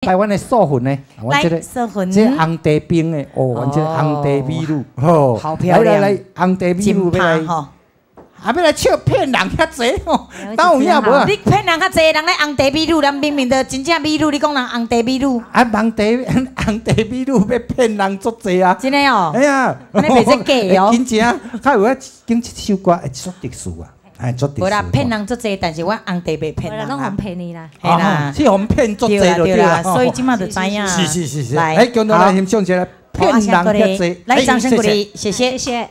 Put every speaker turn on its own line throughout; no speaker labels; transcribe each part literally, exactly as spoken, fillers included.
台湾的素粉呢？
来素粉，
这红茶冰的哦，完全红茶美女，哦，
好漂亮！
来来来，红茶美女要来，哈，啊要来笑骗人遐济哦，当有影无啊？
你骗人较济，人咧红茶美女，人明明就真正美女，你讲人红茶美女？
啊，红茶红茶美女要骗人足济啊！
真的哦？
哎呀，
你袂使假哦！
真正，较有啊，经一首歌会足特殊啊。
无啦，骗人足济，但是我红茶袂骗人，
拢互骗你啦，
系啦，
是互骗足济就对啦，
所以即马就知影。
是是是是，来，共同来欣赏一下骗人遐济，
来掌声鼓励，谢谢谢谢。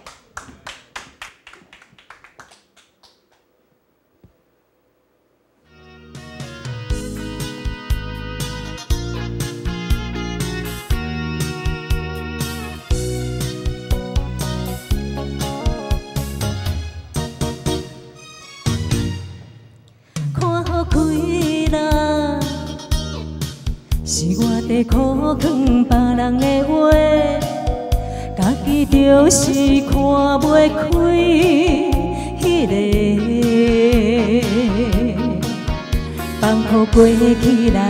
是我在苦劝别人的话，家己就是看袂开迄个，放乎过去啦。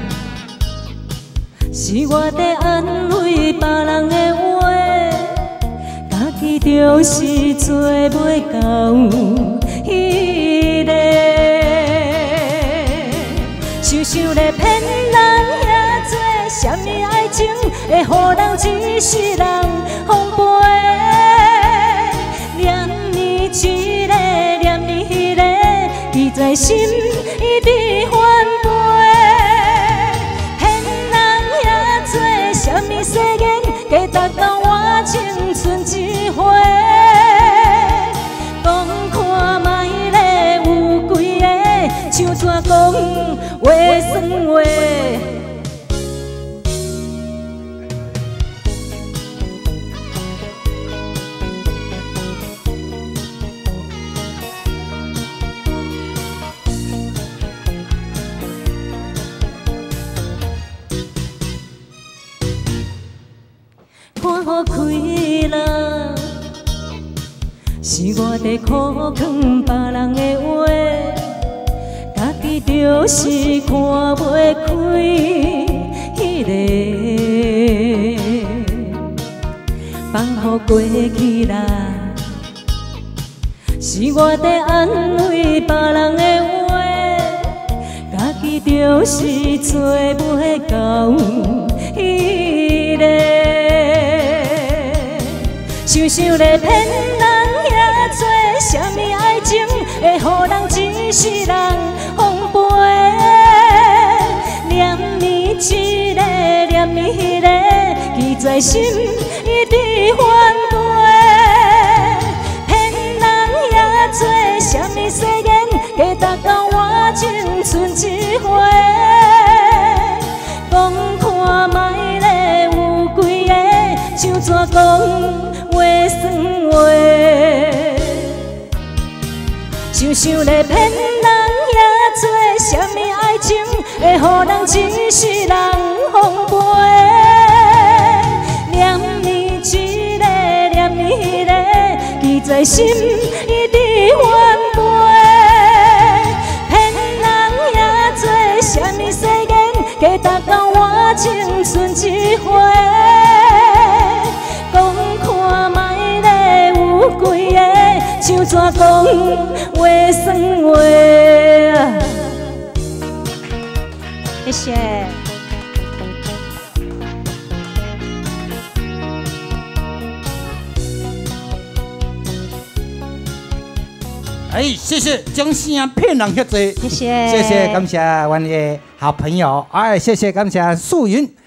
是我在安慰别人的话，家己就是做袂到迄个，想想咧骗人。 啥物爱情会予人一世人奉陪？念你一个，念你迄个，记在心，一直反背。骗人遐多，啥物世间，加值到我青春一回。讲看卖咧有几个，像怎讲话算话。 看好开啦，是我在苦劝别人的话，家己就是看袂开迄个，放乎过去啦。是我在安慰别人的话，家己就是做袂到迄个。 想想咧骗人遐多，啥物爱情会予人一世人奉陪？念你一个，念你迄个，记在心，一直反背。骗人遐多，啥物世间，加值到我青春一回。讲看卖咧有几个，像怎讲？ 话算话，想想咧骗人遐多，啥物爱情会予人一世人奉陪？念你一个，念你迄个，记在心，一直反背。骗人遐多，啥物世间，加值到我青春一回。 几个像怎讲话算话？谢谢。
哎，谢谢将声骗人遐济，
谢谢，
谢谢，感谢阮的好朋友，哎，谢谢感谢素云。